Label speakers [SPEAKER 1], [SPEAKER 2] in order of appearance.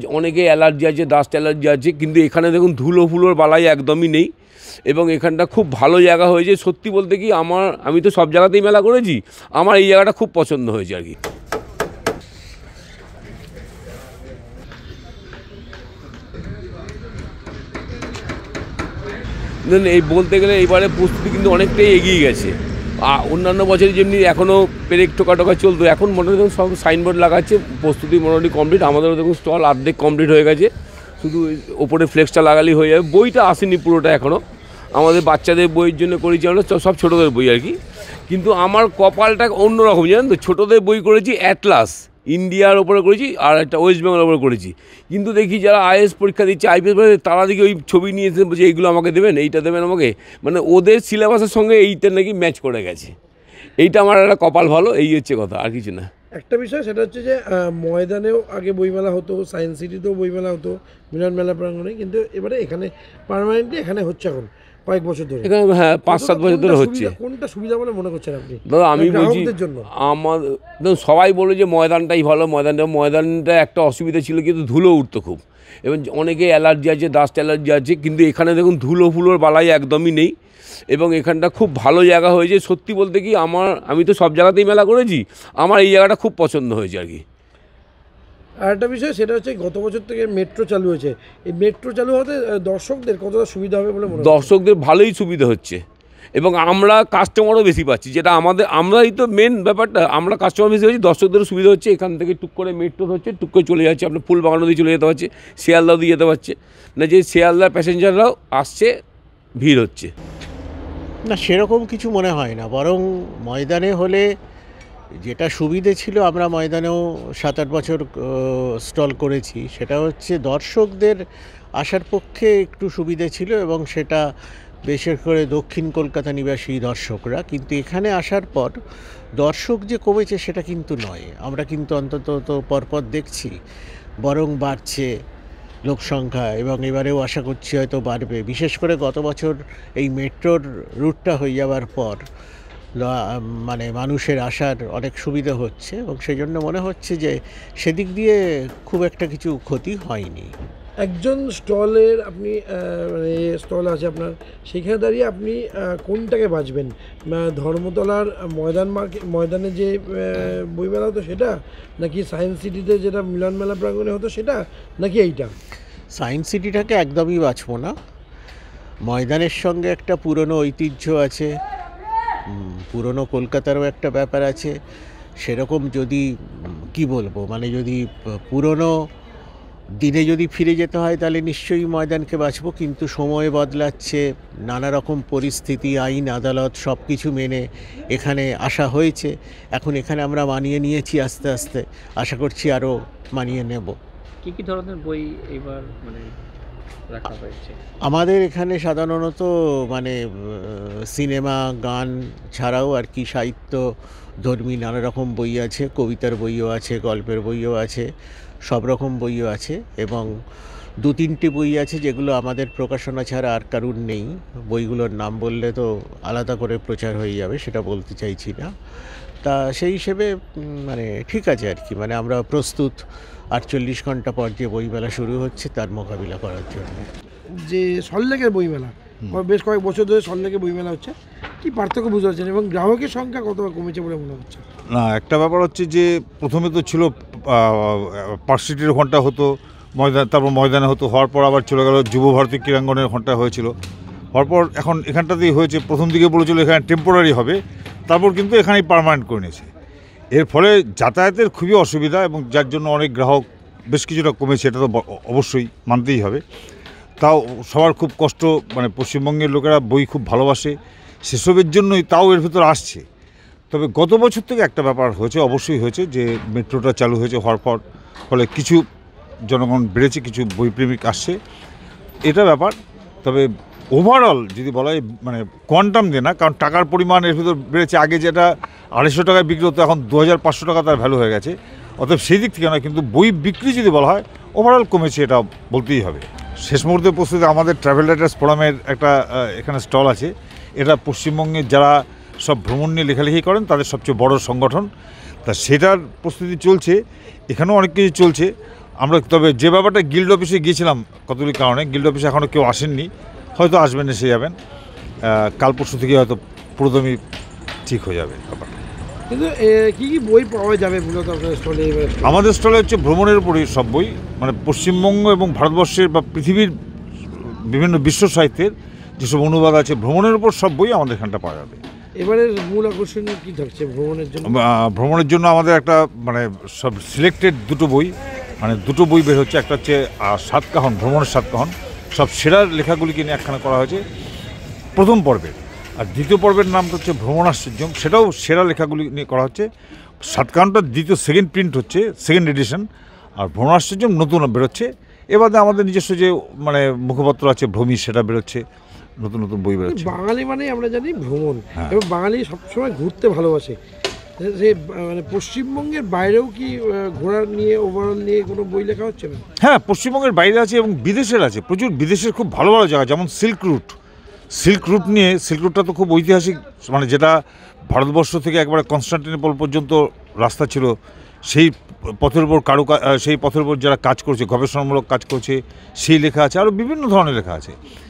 [SPEAKER 1] অনেকে অ্যালার্জি আছে, dust allergy আছে, কিন্তু এখানে দেখুন ধুলো ফুলোর বালাই একদমই নেই এবং এখানটা খুব ভালো জায়গা হয়েছে। সত্যি বলতে কি আমি তো সব জায়গাতেই মেলা করেছি, আমার এই জায়গাটা খুব পছন্দ হয়েছে আর কি। এই বলতে গেলে এইবারে প্রস্তুতি কিন্তু অনেকটাই এগিয়ে গেছে। অন্যান্য বছরে যেমনি এখনও পেরেক টোকা চলতো, এখন মোটামুটি সব সাইনবোর্ড লাগাচ্ছে, প্রস্তুতি মোটামুটি কমপ্লিট। আমাদেরও দেখুন স্টল অর্ধেক কমপ্লিট হয়ে গেছে, শুধু ওপরে ফ্লেক্সটা লাগালেই হয়ে যাবে। বইটা আসেনি পুরোটা এখনও, আমাদের বাচ্চাদের বইয়ের জন্য করেছি আমরা, সব ছোটোদের বই আর কি। কিন্তু আমার কপালটা অন্যরকম, জানেন তো, ছোটোদের বই করেছি অ্যাটলাস ইন্ডিয়ার ওপরে করেছি, আর একটা ওয়েস্ট বেঙ্গলের ওপরে করেছি। কিন্তু দেখি যারা আইএস পরীক্ষা দিচ্ছে, আইপিএস, তারা দেখি ওই ছবি নিয়ে এসে বলছে এইগুলো আমাকে দেবেন, এইটা দেবেন আমাকে, মানে ওদের সিলেবাসের সঙ্গে এইটা নাকি ম্যাচ করে গেছে। এইটা আমার একটা কপাল ভালো, এই হচ্ছে কথা, আর কিছু না।
[SPEAKER 2] একটা বিষয় সেটা হচ্ছে যে ময়দানেও আগে বইমেলা হতো, সায়েন্স সিটিতেও বইমেলা হতো, মিলন মেলা প্রাঙ্গণে, কিন্তু এবারে এখানে পার্মানেন্টলি এখানে হচ্ছে এখন কয়েক বছর ধরে।
[SPEAKER 1] এখানে হ্যাঁ 5-7 বছর ধরে হচ্ছে।
[SPEAKER 2] কোনটা সুবিধা বলে মনে করছেন আপনি?
[SPEAKER 1] দাদা আমি বলছি আমার সবাই বলে যে ময়দানটাই ভালো, ময়দানটা একটা অসুবিধা ছিল, কিন্তু ধুলো উঠতো খুব, এবং অনেকে অ্যালার্জি আছে, ডাস্ট অ্যালার্জি আছে, কিন্তু এখানে দেখুন ধুলো ফুলোর বালাই একদমই নেই এবং এখানটা খুব ভালো জায়গা হয়েছে। সত্যি বলতে কি আমি তো সব জায়গাতেই মেলা করেছি, আমার এই জায়গাটা খুব পছন্দ হয়েছে আর কি।
[SPEAKER 2] আর একটা বিষয় সেটা হচ্ছে গত বছর থেকে মেট্রো চালু হয়েছে, এই মেট্রো চালু হতে দর্শকদের কতটা সুবিধা হবে বলে মনে হয়?
[SPEAKER 1] দর্শকদের ভালোই সুবিধা হচ্ছে এবং আমরা কাস্টমারও বেশি পাচ্ছি, যেটা আমরাই তো মেন ব্যাপারটা, আমরা কাস্টমার বেশি হচ্ছি, দর্শকদেরও সুবিধা হচ্ছে। এখান থেকে টুক করে মেট্রো হচ্ছে, টুক করে চলে যাচ্ছে, আপনার ফুলবাগান দিয়ে চলে যেতে পারছে, শিয়ালদাও দিয়ে যেতে পারছে না, যে শিয়ালদার প্যাসেঞ্জাররাও আসছে, ভিড় হচ্ছে
[SPEAKER 3] না। সেরকম কিছু মনে হয় না, বরং ময়দানে হলে যেটা সুবিধে ছিল, আমরা ময়দানেও 7-8 বছর স্টল করেছি, সেটা হচ্ছে দর্শকদের আসার পক্ষে একটু সুবিধে ছিল, এবং সেটা বিশেষ করে দক্ষিণ কলকাতা নিবাসী দর্শকরা। কিন্তু এখানে আসার পর দর্শক যে কমেছে সেটা কিন্তু নয়, আমরা কিন্তু অন্তত তো পরপর দেখছি বরং বাড়ছে লোক সংখ্যা, এবং এবারেও আশা করছি হয়তো বাড়বে। বিশেষ করে গত বছর এই মেট্রোর রুটটা হয়ে যাওয়ার পর মানে মানুষের আসার অনেক সুবিধা হচ্ছে, এবং সেই জন্য মনে হচ্ছে যে সেদিক দিয়ে খুব একটা কিছু ক্ষতি হয়নি।
[SPEAKER 2] একজন স্টলের আপনি মানে স্টল আছে আপনার, সেখানে দাঁড়িয়ে আপনি কোনটাকে বাঁচবেন? ধর্মতলার ময়দানে যে বইমেলা হতো সেটা, নাকি সায়েন্স সিটিতে যেটা মিলন মেলা প্রাঙ্গণে হতো সেটা, নাকি এইটা?
[SPEAKER 3] সায়েন্স সিটিটাকে একদমই বাঁচবো না। ময়দানের সঙ্গে একটা পুরনো ঐতিহ্য আছে, পুরনো কলকাতারও একটা ব্যাপার আছে। সেরকম যদি কি বলবো, মানে যদি পুরনো দিনে যদি ফিরে যেতে হয় তাহলে নিশ্চয়ই ময়দানকে বাঁচবো, কিন্তু সময় বদলাচ্ছে, নানা রকম পরিস্থিতি, আইন আদালত সব কিছু মেনে এখানে আসা হয়েছে। এখন এখানে আমরা মানিয়ে নিয়েছি, আস্তে আস্তে আশা করছি আরও মানিয়ে নেব।
[SPEAKER 4] কী ধরনের বই এবার মানে রাখা হয়েছে?
[SPEAKER 3] আমাদের এখানে সাধারণত মানে সিনেমা, গান ছাড়াও আর কি সাহিত্য ধর্মী নানা রকম বই আছে, কবিতার বইও আছে, গল্পের বইও আছে, সব রকম বইও আছে, এবং 2-3টি বই আছে যেগুলো আমাদের প্রকাশনা ছাড়া আর কারুর নেই। বইগুলোর নাম বললে তো আলাদা করে প্রচার হয়ে যাবে, সেটা বলতে চাইছি না। তা সেই হিসেবে মানে ঠিক আছে আর কি, মানে আমরা প্রস্তুত 48 ঘন্টা পর যে বইমেলা শুরু হচ্ছে তার মোকাবিলা করার জন্য।
[SPEAKER 2] যে সল্লেকের বইমেলা বেশ কয়েক বছর ধরে সল্লেকের বইমেলা হচ্ছে, কি পার্থক্য বুঝতে পারছেন, এবং গ্রাহকের সংখ্যা কত কমেছে বলে মনে হচ্ছে?
[SPEAKER 5] না, একটা ব্যাপার হচ্ছে যে প্রথমে তো ছিল পার্কস্ট্রিটের ঘন্টা হতো ময়দান, তারপর ময়দানে হতো, হওয়ার পর আবার চলে গেল যুব ভারতী ক্রীড়াঙ্গনের ঘন্টা হয়েছিল, হওয়ার পর এখন এখানটাতেই হয়েছে। প্রথম দিকে বলেছিল এখানে টেম্পোরারি হবে, তারপর কিন্তু এখানেই পার্মানেন্ট করে নিয়েছে। এর ফলে যাতায়াতের খুবই অসুবিধা, এবং যার জন্য অনেক গ্রাহক বেশ কিছুটা কমেছে, এটা তো অবশ্যই মানতেই হবে। তাও সবার খুব কষ্ট, মানে পশ্চিমবঙ্গের লোকেরা বই খুব ভালোবাসে, সেসবের জন্যই তাও এর ভিতরে আসছে। তবে গত বছর থেকে একটা ব্যাপার হয়েছে, অবশ্যই হয়েছে, যে মেট্রোটা চালু হয়েছে, হওয়ার ফলে কিছু জনগণ বেড়েছে, কিছু বইপ্রেমিক আসছে, এটা ব্যাপার। তবে ওভারঅল যদি বলা হয়, মানে কোয়ান্টাম দিয়ে না, কারণ টাকার পরিমাণ এর ভিতর বেড়েছে। আগে যেটা 250 টাকায় বিক্রি হতো, এখন 2500 টাকা তার ভ্যালু হয়ে গেছে, অতএব সেই দিক থেকে নয়। কিন্তু বই বিক্রি যদি বলা হয়, ওভারঅল কমেছে, এটা বলতেই হবে। শেষ মুহূর্তে প্রস্তুতি আমাদের ট্রাভেল রাইটার্স ফোরামের একটা এখানে স্টল আছে। এটা পশ্চিমবঙ্গের যারা সব ভ্রমণ নিয়ে লেখালেখি করেন তাদের সবচেয়ে বড় সংগঠন, তা সেটার প্রস্তুতি চলছে। এখানেও অনেক কিছু চলছে, আমরা তবে যে ব্যাপারটা গিল্ড অফিসে গিয়েছিলাম কতগুলি কারণে, গিল্ড অফিসে এখনও কেউ আসেননি, হয়তো আসবেন, এসে যাবেন, কাল পরশু থেকে হয়তো পুরোদমই ঠিক হয়ে যাবে ব্যাপারটা।
[SPEAKER 2] কিন্তু কি কি বই পাওয়া যাবে মূলত আপনার স্টলে এবার?
[SPEAKER 5] আমাদের স্টলে হচ্ছে ভ্রমণের উপরই সব বই, মানে পশ্চিমবঙ্গ এবং ভারতবর্ষের বা পৃথিবীর বিভিন্ন বিশ্ব সাহিত্যের যেসব অনুবাদ আছে ভ্রমণের উপর সব বই আমাদের এখানটা পাওয়া যাবে।
[SPEAKER 2] এবারের মূল আকর্ষণ কি থাকছে ভ্রমণের জন্য?
[SPEAKER 5] ভ্রমণের জন্য আমাদের একটা মানে সব সিলেক্টেড দুটো বই, মানে দুটো বই বের হচ্ছে। একটা হচ্ছে সাতকাহন, ভ্রমণের সাতকাহন, সব সেরা লেখাগুলিকে নিয়ে একখানা করা হয়েছে প্রথম পর্বের। আর দ্বিতীয় পর্বের নামটা হচ্ছে ভ্রমণাশ্চর্যম, সেটাও সেরা লেখাগুলি নিয়ে করা হচ্ছে। সাতকাহনটা দ্বিতীয় সেকেন্ড প্রিন্ট হচ্ছে, সেকেন্ড এডিশন, আর ভ্রমণাশ্চর্যম নতুন বেরোচ্ছে। এবারে আমাদের নিজস্ব যে মানে মুখপত্র আছে ভ্রমি, সেটা বেরোচ্ছে, নতুন নতুন বই বেরোচ্ছে।
[SPEAKER 2] বাঙালি মানে আমরা জানি ভ্রমণ,
[SPEAKER 5] হ্যাঁ।
[SPEAKER 2] এবং বাঙালি সবসময় ঘুরতে ভালোবাসে। সে মানে পশ্চিমবঙ্গের বাইরেও কি ঘোরার নিয়ে ওভারঅল নিয়ে কোনো বই লেখা হচ্ছে না?
[SPEAKER 5] হ্যাঁ, পশ্চিমবঙ্গের বাইরে আছে এবং বিদেশের আছে প্রচুর। বিদেশের খুব ভালো ভালো জায়গা, যেমন সিল্ক রুট। সিল্ক রুট নিয়ে, সিল্ক রুটটা তো খুব ঐতিহাসিক, মানে যেটা ভারতবর্ষ থেকে একবারে কনস্টান্টিনোপল পর্যন্ত রাস্তা ছিল, সেই পথের উপর সেই পথের উপর যারা কাজ করছে, গবেষণামূলক কাজ করছে, সেই লেখা আছে। আরও বিভিন্ন ধরনের লেখা আছে।